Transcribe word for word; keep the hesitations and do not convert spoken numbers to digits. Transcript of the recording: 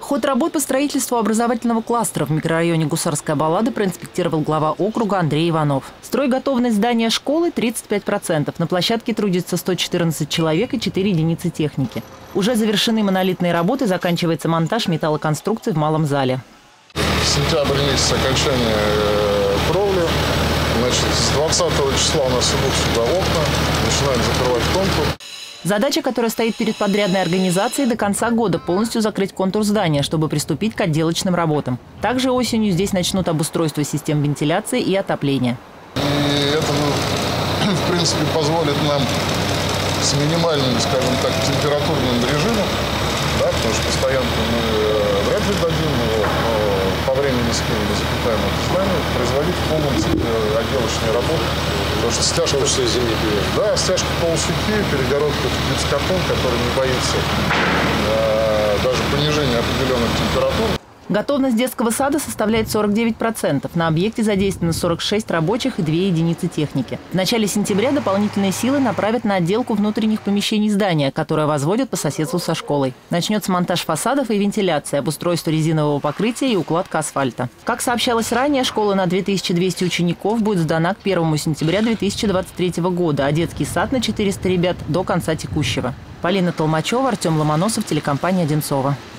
Ход работ по строительству образовательного кластера в микрорайоне Гусарская Баллада проинспектировал глава округа Андрей Иванов. Стройготовность здания школы – тридцать пять процентов. На площадке трудится сто четырнадцать человек и четыре единицы техники. Уже завершены монолитные работы, заканчивается монтаж металлоконструкций в малом зале. Сентябрь месяц окончания кровли. Значит, с двадцатого числа у нас идут сюда окна, начинаем закрывать контур. Задача, которая стоит перед подрядной организацией, до конца года полностью закрыть контур здания, чтобы приступить к отделочным работам. Также осенью здесь начнут обустройство систем вентиляции и отопления. И это, ну, в принципе, позволит нам с минимальным, скажем так, температурным режимом, да, потому что постоянно мы вряд ли дадим, вот, но по времени, с кем мы запитаем это здание, производить в полном цикле отделочные работы. Потому что стяжка, да, стяжка полусети, перегородка в гипсокартон, который не боится э, даже понижения определенных температур. Готовность детского сада составляет сорок девять процентов. На объекте задействовано сорок шесть рабочих и две единицы техники. В начале сентября дополнительные силы направят на отделку внутренних помещений здания, которое возводят по соседству со школой. Начнется монтаж фасадов и вентиляция, обустройство резинового покрытия и укладка асфальта. Как сообщалось ранее, школа на две тысячи двести учеников будет сдана к первому сентября две тысячи двадцать третьего года, а детский сад на четыреста ребят до конца текущего. Полина Толмачева, Артем Ломоносов, телекомпания «Одинцово».